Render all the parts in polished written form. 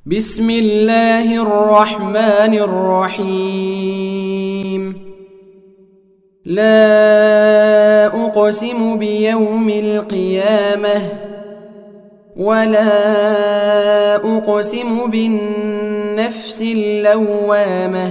بسم الله الرحمن الرحيم. لا أقسم بيوم القيامة ولا أقسم بالنفس اللوامة.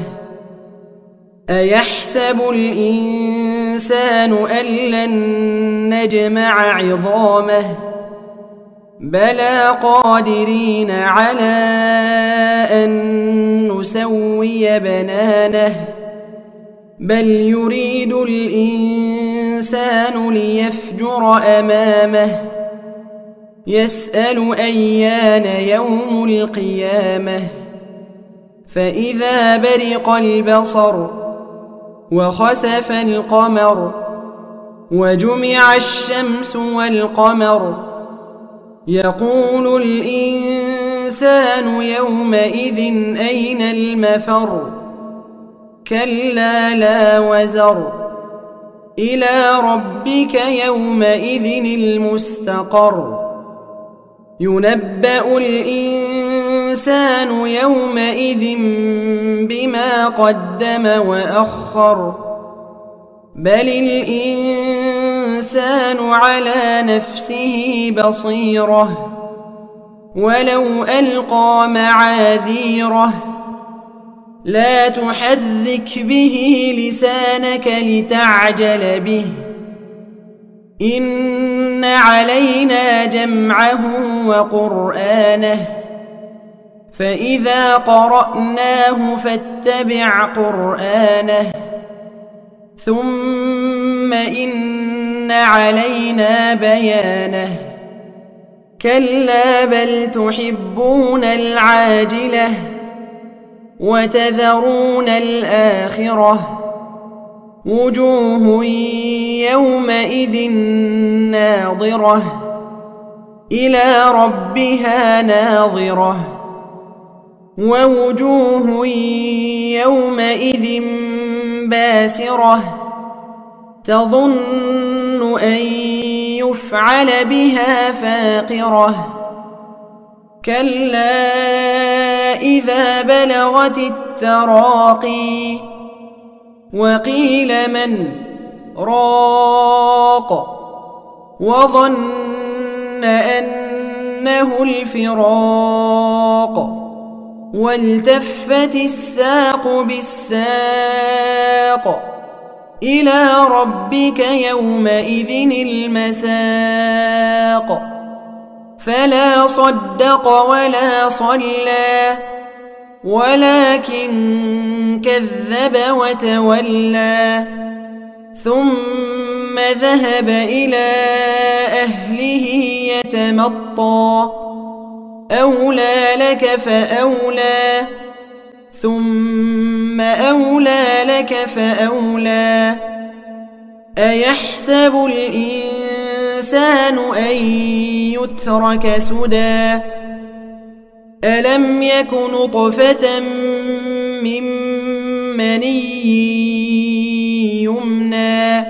أيحسب الإنسان أن لن نجمع عظامه بلى قادرين على أن نسوي بنانه بل يريد الإنسان ليفجر أمامه يسأل أيان يوم القيامة فإذا برق البصر وخسف القمر وجمع الشمس والقمر يقول الإنسان يومئذ أين المفر كلا لا وزر إلى ربك يومئذ المستقر ينبأ الإنسان يومئذ بما قدم وأخر بل الإنسان على نفسه بصيرة ولو ألقى معاذيره لا تحرك به لسانك لتعجل به إن علينا جمعه وقرآنه فإذا قرأناه فاتبع قرآنه ثم إن علينا بيانه كلا بل تحبون العاجلة وتذرون الآخرة وجوه يومئذ ناظرة إلى ربها ناظرة ووجوه يومئذ باسرة تظن أن يفعل بها فاقرة كلا إذا بلغت التراقي وقيل من راق وظن أنه الفراق والتفت الساق بالساق إلى ربك يومئذ المساق فلا صدق ولا صلى ولكن كذب وتولى ثم ذهب إلى أهله يتمطى أولى لك فأولى ثم أولى لك فأولى أيحسب الإنسان أن يترك سدى ألم يك نطفة من مني يمنى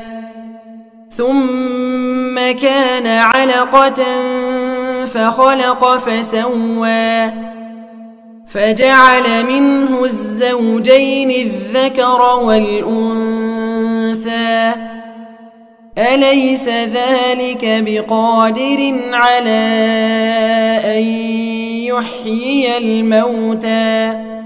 ثم كان علقة فخلق فسوى فجعل منه الزوجين الذكر والأنثى أليس ذلك بقادر على أن يحيي الموتى